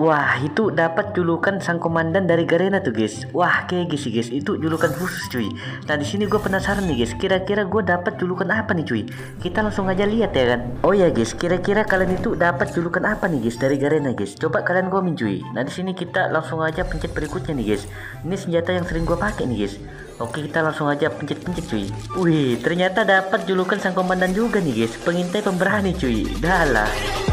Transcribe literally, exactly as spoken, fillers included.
Wah, itu dapat julukan sang komandan dari Garena tuh guys. Wah, kayak guys, guys, itu julukan khusus cuy. Nah, di sini gue penasaran nih guys, kira-kira gue dapat julukan apa nih cuy? Kita langsung aja lihat ya kan. Oh ya guys, kira-kira kalian itu dapat julukan apa nih guys dari Garena guys? Coba kalian komen cuy. Nah, di sini kita langsung aja pencet berikutnya nih guys. Ini senjata yang sering gue pakai nih guys. Oke, kita langsung aja pencet-pencet cuy. Wih, ternyata dapat julukan sang komandan juga nih guys, pengintai pemberani cuy. Dah lah.